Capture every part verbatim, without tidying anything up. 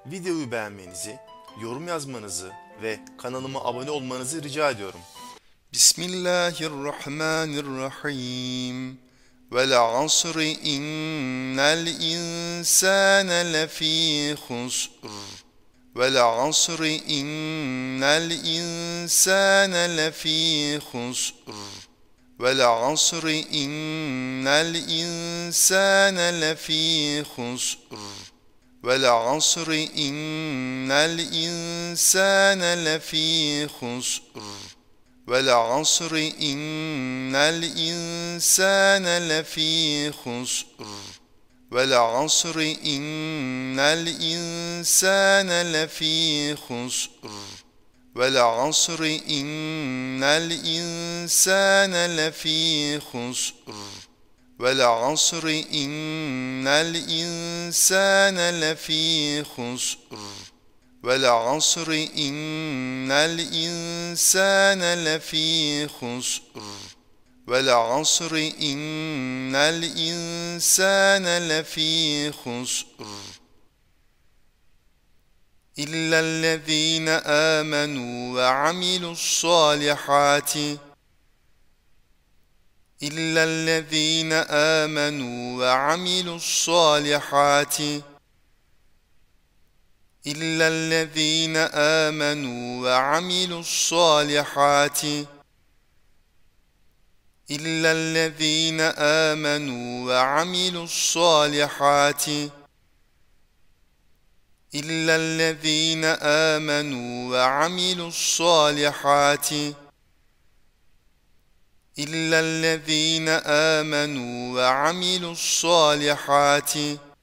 Videoyu beğenmenizi, yorum yazmanızı ve kanalıma abone olmanızı rica ediyorum. Bismillahirrahmanirrahim. Vel asri innel insane lefî husr. Vel asri innel insane lefî husr. Vel asri innel insane lefî husr. وَالْعَصْرِ إِنَّ الْإِنسَانَ لَفِي خُسْرٍ وَالْعَصْرِ إِنَّ الْإِنسَانَ لَفِي خُسْرٍ وَالْعَصْرِ إِنَّ الْإِنسَانَ لَفِي خُسْرٍ وَالْعَصْرِ إِنَّ الْإِنسَانَ لَفِي خُسْرٍ وَالْعَصْرِ إِنَّ الْإِنسَانَ لَفِي خُسْرٍ وَالْعَصْرِ إِنَّ الْإِنسَانَ لَفِي خُسْرٍ وَالْعَصْرِ إِنَّ الْإِنسَانَ لَفِي خُسْرٍ إِلَّا الَّذِينَ آمَنُوا وَعَمِلُوا الصَّالِحَاتِ إِلَّا الَّذِينَ آمَنُوا وَعَمِلُوا الصَّالِحَاتِ إِلَّا الَّذِينَ آمَنُوا وَعَمِلُوا الصَّالِحَاتِ إِلَّا الَّذِينَ آمَنُوا وَعَمِلُوا الصَّالِحَاتِ إِلَّا الَّذِينَ آمَنُوا وَعَمِلُوا الصَّالِحَاتِ إِلَّا الَّذِينَ آمَنُوا وَعَمِلُوا الصَّالِحَاتِ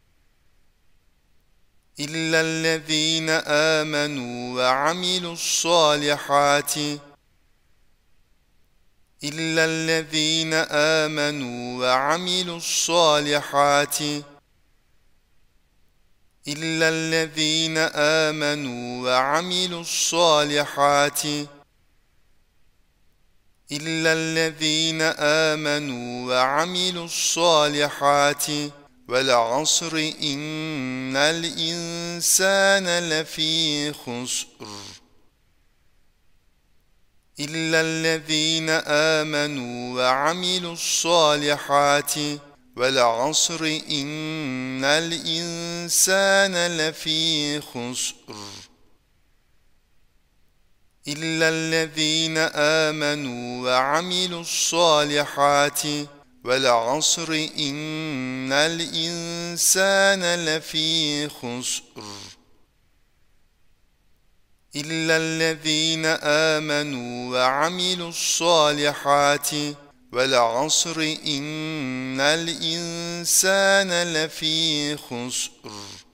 إِلَّا الَّذِينَ آمَنُوا وَعَمِلُوا الصَّالِحَاتِ إِلَّا الَّذِينَ آمَنُوا وَعَمِلُوا الصَّالِحَاتِ إِلَّا الَّذِينَ آمَنُوا وَعَمِلُوا الصَّالِحَاتِ إِلَّا الَّذِينَ آمَنُوا وَعَمِلُوا الصَّالِحَاتِ وَالْعَصْرِ إِنَّ الْإِنسَانَ لَفِي خُسْرٍ إِلَّا الَّذِينَ آمَنُوا وَعَمِلُوا الصَّالِحَاتِ وَالْعَصْرِ إِنَّ الْإِنسَانَ لَفِي خُسْرٍ إِلَّا الَّذِينَ آمَنُوا وَعَمِلُوا الصَّالِحَاتِ وَالْعَصْرِ إِنَّ الْإِنسَانَ لَفِي خُسْرٍ إِلَّا الَّذِينَ آمَنُوا وَعَمِلُوا الصَّالِحَاتِ وَالْعَصْرِ إِنَّ الْإِنسَانَ لَفِي خُسْرٍ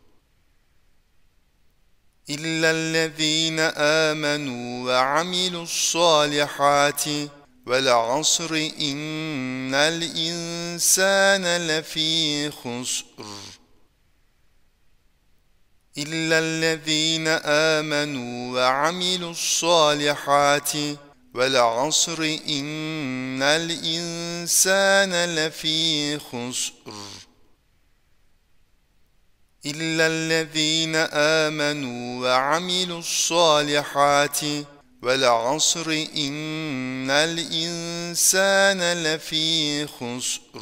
إِلَّا الَّذِينَ آمَنُوا وَعَمِلُوا الصَّالِحَاتِ وَالْعَصْرِ إِنَّ الْإِنسَانَ لَفِي خُسْرٍ إِلَّا الَّذِينَ آمَنُوا وَعَمِلُوا الصَّالِحَاتِ وَالْعَصْرِ إِنَّ الْإِنسَانَ لَفِي خُسْرٍ إِلَّا الَّذِينَ آمَنُوا وَعَمِلُوا الصَّالِحَاتِ وَالْعَصْرِ إِنَّ الْإِنسَانَ لَفِي خُسْرٍ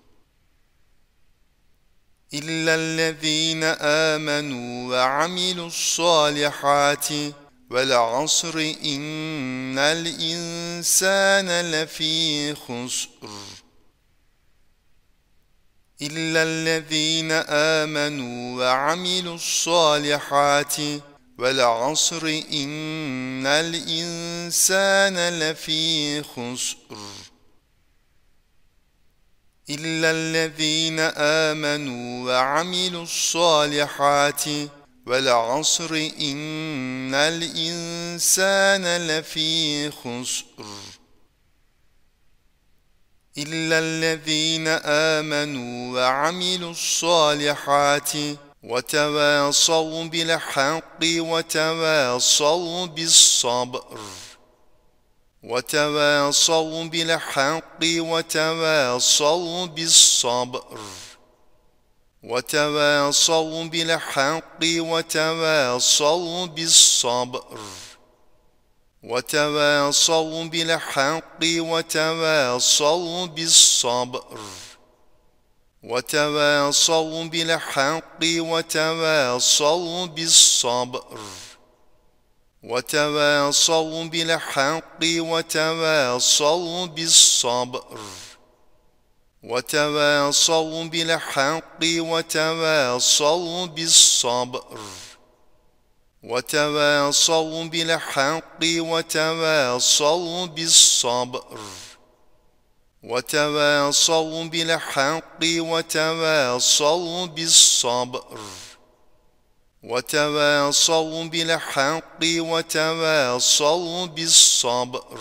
إِلَّا الَّذِينَ آمَنُوا وَعَمِلُوا الصَّالِحَاتِ وَالْعَصْرِ إِنَّ الْإِنسَانَ لَفِي خُسْرٍ إِلَّا الَّذِينَ آمَنُوا وَعَمِلُوا الصَّالِحَاتِ وَالْعَصْرِ إِنَّ الْإِنسَانَ لَفِي خُسْرٍ إِلَّا الَّذِينَ آمَنُوا وَعَمِلُوا الصَّالِحَاتِ وَالْعَصْرِ إِنَّ الْإِنسَانَ لَفِي خُسْرٍ إِلَّا الَّذِينَ آمَنُوا وَعَمِلُوا الصَّالِحَاتِ وَتَوَاصَوْا بِالْحَقِّ وَتَوَاصَوْا بِالصَّبْرِ وَتَوَاصَوْا بِالْحَقِّ وَتَوَاصَوْا بِالصَّبْرِ وتواصوا بالحق وتواصوا بالصبر وتواصوا بالحق وتواصوا بالصبر وتواصوا بالحق وتواصوا بالصبر وتواصوا بالحق وتواصوا بالصبر وتواصوا بالحق وتواصوا بالصبر وتواصوا بالحق وتواصوا بالصبر وتواصوا بالحق وتواصوا بالصبر وتواصوا بالحق وتواصوا بالصبر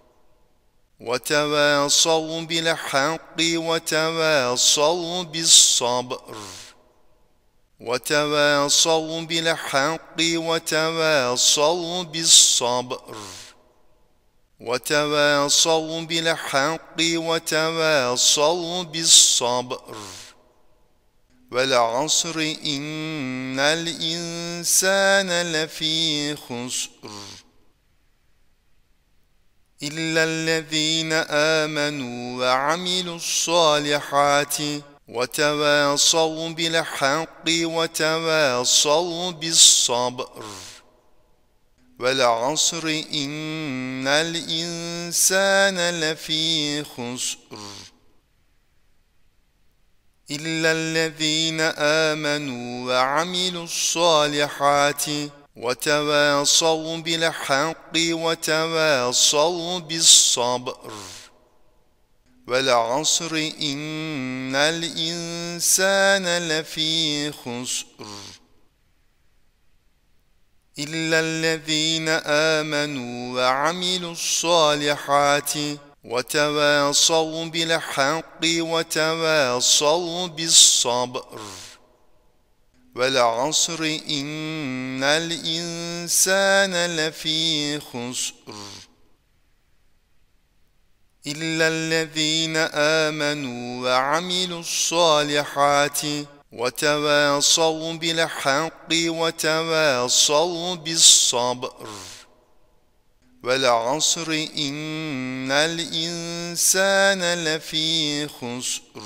وتواصوا بالحق وتواصوا بالصبر وتواصوا بالحق وتواصوا بالصبر وتواصوا بالحق وتواصوا بالصبر والعصر إن الإنسان لفي خسر إلا الذين آمنوا وعملوا الصالحات وتواصوا بالحق وتواصوا بالصبر والعصر إن الإنسان لفي خسر إلا الذين آمنوا وعملوا الصالحات وتواصوا بالحق وتواصوا بالصبر والعصر إن الإنسان لفي خسر إلا الذين آمنوا وعملوا الصالحات وتواصوا بالحق وتواصوا بالصبر والعصر إن الإنسان لفي خسر إلا الذين آمنوا وعملوا الصالحات وتواصوا بالحق وتواصوا بالصبر والعصر إن الإنسان لفي خسر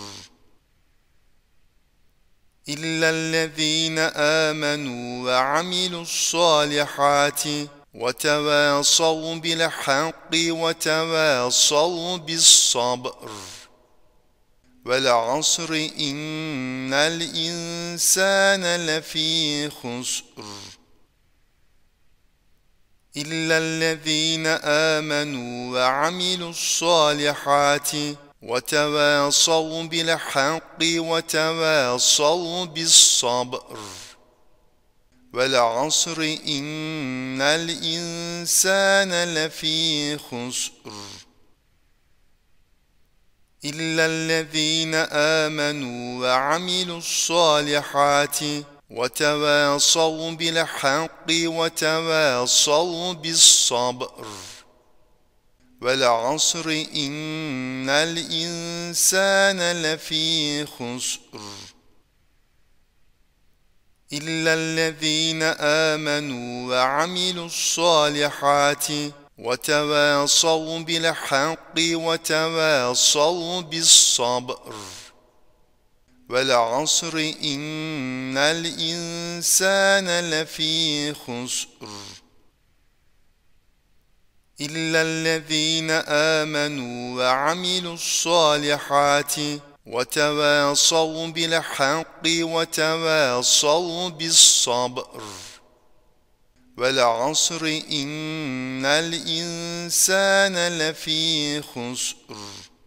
إلا الذين آمنوا وعملوا الصالحات وتواصوا بالحق وتواصوا بالصبر والعصر إن الإنسان لفي خسر إلا الذين آمنوا وعملوا الصالحات وتواصوا بالحق وتواصوا بالصبر والعصر إن الإنسان لفي خسر إلا الذين آمنوا وعملوا الصالحات وتواصوا بالحق وتواصوا بالصبر والعصر إن الإنسان لفي خسر إلا الذين آمنوا وعملوا الصالحات وتواصوا بالحق وتواصوا بالصبر والعصر إن الإنسان لفي خسر إلا الذين آمنوا وعملوا الصالحات وتواصوا بالحق وتواصوا بالصبر والعصر إن الإنسان لفي خسر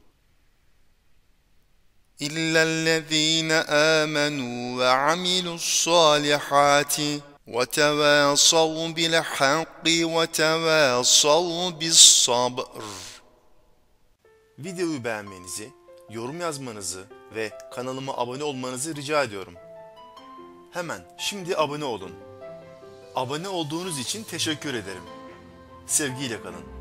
إلا الذين آمنوا وعملوا الصالحات وتواصوا بالحق وتواصوا بالصبر. Videoyu beğenmenizi, yorum yazmanızı ve kanalıma abone olmanızı rica ediyorum. Hemen şimdi abone olun. Abone olduğunuz için teşekkür ederim. Sevgiyle kalın.